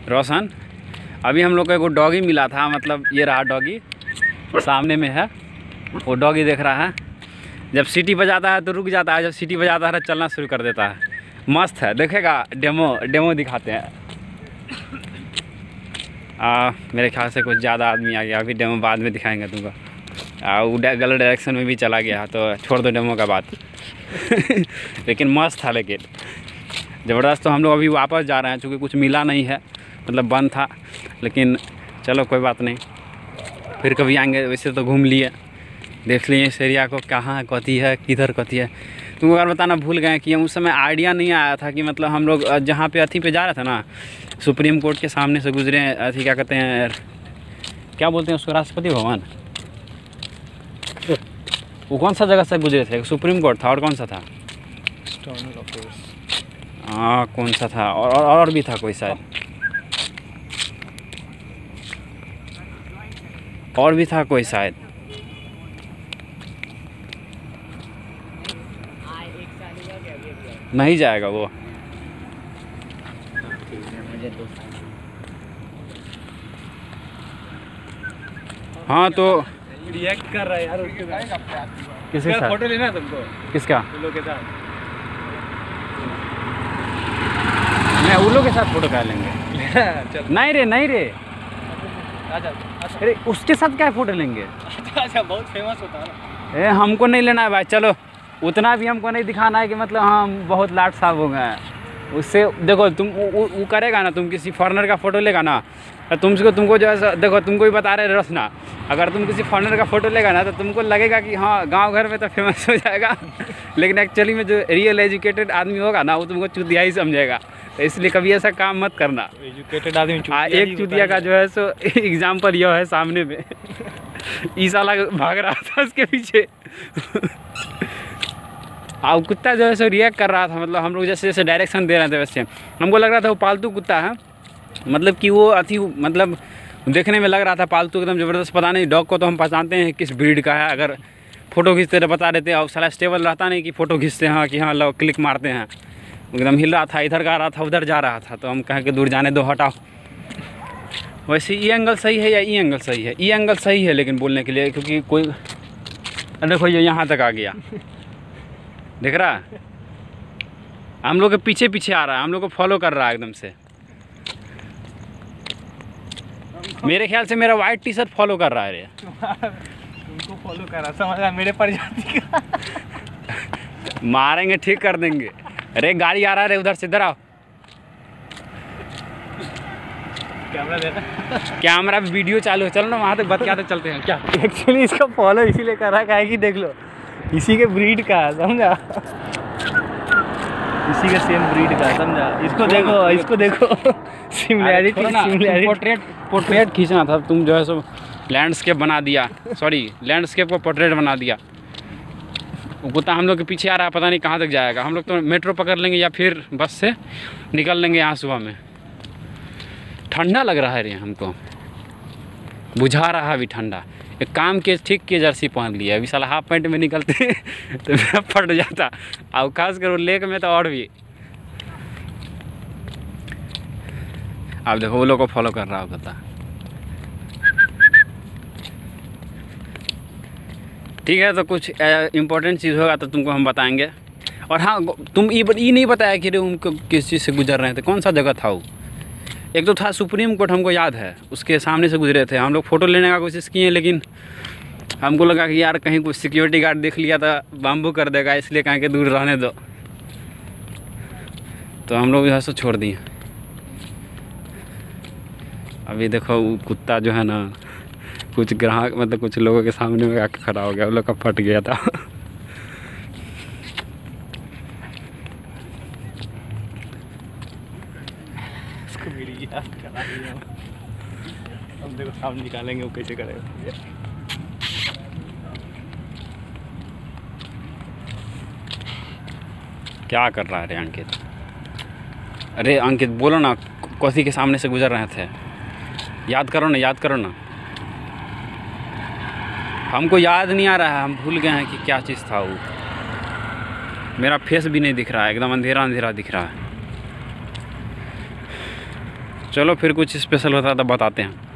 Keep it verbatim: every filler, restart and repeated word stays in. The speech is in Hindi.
रोशन, अभी हम लोग को एक डॉगी मिला था, मतलब ये रहा डॉगी, सामने में है वो डॉगी देख रहा है। जब सीटी बजाता है तो रुक जाता है, जब सीटी बजाता है तो चलना शुरू कर देता है। मस्त है, देखेगा। डेमो डेमो दिखाते हैं। आ, मेरे ख्याल से कुछ ज़्यादा आदमी आ गया, अभी डेमो बाद में दिखाएंगे तुमको। वो गलत डायरेक्शन में भी चला गया तो छोड़ दो डेमो का बात। लेकिन मस्त था, लेकिन ज़बरदस्त। तो हम लोग अभी वापस जा रहे हैं, चूँकि कुछ मिला नहीं है, मतलब बंद था। लेकिन चलो कोई बात नहीं, फिर कभी आएंगे। वैसे तो घूम लिए, देख लिए इस एरिया को, कहाँ कथी है, किधर कथी है। तुमको अगर बताना भूल गए कि हम उस समय आइडिया नहीं आया था कि मतलब हम लोग जहाँ पे अथी पे जा रहे थे ना, सुप्रीम कोर्ट के सामने से गुजरे। अथी क्या कहते हैं, क्या बोलते हैं उसको, राष्ट्रपति भवन। वो कौन सा जगह से गुजरे थे? सुप्रीम कोर्ट था और कौन सा था? हाँ कौन सा था, और और, और भी था कोई शायद, और भी था कोई शायद। नहीं जाएगा वो। हाँ तो रिएक्ट कर रहा है यार उसके साथ। किसके साथ फोटो लेना है तुमको? किसका? उल्लू के साथ। मैं उल्लू के साथ फोटो कर लेंगे। चल। नहीं रे, नहीं रे, आजा। अरे उसके साथ क्या फोटो लेंगे? अच्छा, बहुत फेमस होता है ना। ए हमको नहीं लेना है भाई, चलो। उतना भी हमको नहीं दिखाना है कि मतलब हम बहुत लाट साहब हो गए हैं। उससे देखो, तुम वो, वो करेगा ना, तुम किसी फॉरेनर का फ़ोटो लेगा ना, तो तुमको तुमको जो है, देखो तुमको भी बता रहे रसना, अगर तुम किसी फॉरेनर का फ़ोटो लेगा ना तो तुमको लगेगा कि हाँ गांव घर में तो फेमस हो जाएगा। लेकिन एक्चुअली में जो रियल एजुकेटेड आदमी होगा ना, वो तुमको चुतिया ही समझेगा। तो इसलिए कभी ऐसा काम मत करना। एजुकेटेड आदमी हाँ, एक चुतिया का जो है सो एग्जाम्पल यह है सामने में। ई साला भाग रहा था उसके पीछे। और कुत्ता जो है सो रिएक्ट कर रहा था, मतलब हम लोग जैसे जैसे डायरेक्शन दे रहे थे वैसे हमको लग रहा था वो पालतू कुत्ता है, मतलब कि वो अथी, मतलब देखने में लग रहा था पालतू एकदम ज़बरदस्त। पता नहीं, डॉग को तो हम पहचानते हैं किस ब्रीड का है, अगर फ़ोटो खींचते तो बता देते। और साला स्टेबल रहता नहीं कि फ़ोटो खींचते हैं कि हाँ लो क्लिक मारते हैं। एकदम हिल रहा था, इधर जा रहा था, उधर जा रहा था, तो हम कहें कि दूर जाने दो, हटाओ। वैसे ये एंगल सही है या ये एंगल सही है? ये एंगल सही है लेकिन बोलने के लिए, क्योंकि कोई देखो ये यहाँ तक आ गया, देख रहा है? हम लोग के पीछे पीछे आ रहा है, हम लोग को फॉलो कर रहा है एकदम से। मेरे ख्याल से मेरा वाइट टी शर्ट फॉलो कर रहा है रे। तुमको फॉलो कर रहा, समझ मेरे प्रजाति का। मारेंगे, ठीक कर देंगे। अरे गाड़ी आ रहा है रे, उधर से, इधर आओ। कैमरा देना। कैमरा भी वीडियो चालू है, चलो ना वहाँ तक बतियाते चलते हैं। क्या एक्चुअली इसका फॉलो इसीलिए कर रहा है कि देख लो इसी के ब्रीड का है, समझा? इसी के सेम ब्रीड का, समझा? इसको देखो, इसको देखो। सिमिलैरिटी सिमिलैरिटी पोर्ट्रेट पोर्ट्रेट खींचना था, तुम जो है सो लैंडस्केप बना दिया। सॉरी, लैंडस्केप को पोर्ट्रेट बना दिया। वो कुत्ता हम लोग के पीछे आ रहा है, पता नहीं कहाँ तक जाएगा। हम लोग तो मेट्रो पकड़ लेंगे या फिर बस से निकल लेंगे यहाँ सुबह में। ठंडा लग रहा है रे हमको, बुझा रहा है अभी ठंडा। एक काम के ठीक के जर्सी पहन लिया, अभी साला हाफ पैंट में निकलते तो मेरा फट जाता। और खास कर लेक में तो और भी। आप देखो वो लोग को फॉलो कर रहा होगा। ठीक है, तो कुछ इम्पोर्टेंट चीज़ होगा तो तुमको हम बताएंगे। और हाँ, तुम ये ये नहीं बताया कि रे उनको किस चीज़ से गुजर रहे थे, कौन सा जगह था वो? एक तो था सुप्रीम कोर्ट, हमको याद है, उसके सामने से गुजरे थे। हम लोग फ़ोटो लेने का कोशिश किए, लेकिन हमको लगा कि यार कहीं कुछ सिक्योरिटी गार्ड देख लिया तो बाम्बू कर देगा, इसलिए कहीं के दूर रहने दो, तो हम लोग यहाँ से छोड़ दिए। अभी देखो वो कुत्ता जो है ना, कुछ ग्राहक मतलब कुछ लोगों के सामने में आके खड़ा हो गया, वो लोग का फट गया था। हम देखो सामने निकालेंगे, वो कैसे करेगा। क्या कर रहा है रे अंकित? अरे अंकित बोलो ना, कौसी के सामने से गुजर रहे थे? याद करो ना, याद करो ना। हमको याद नहीं आ रहा है, हम भूल गए हैं कि क्या चीज़ था वो। मेरा फेस भी नहीं दिख रहा है, एकदम अंधेरा अंधेरा दिख रहा है। चलो फिर कुछ स्पेशल होता है तो बताते हैं।